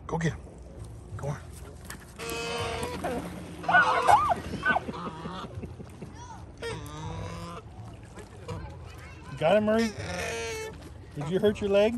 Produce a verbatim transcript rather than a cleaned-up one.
Go get him. Go on. Got him, Murray? Did you hurt your leg?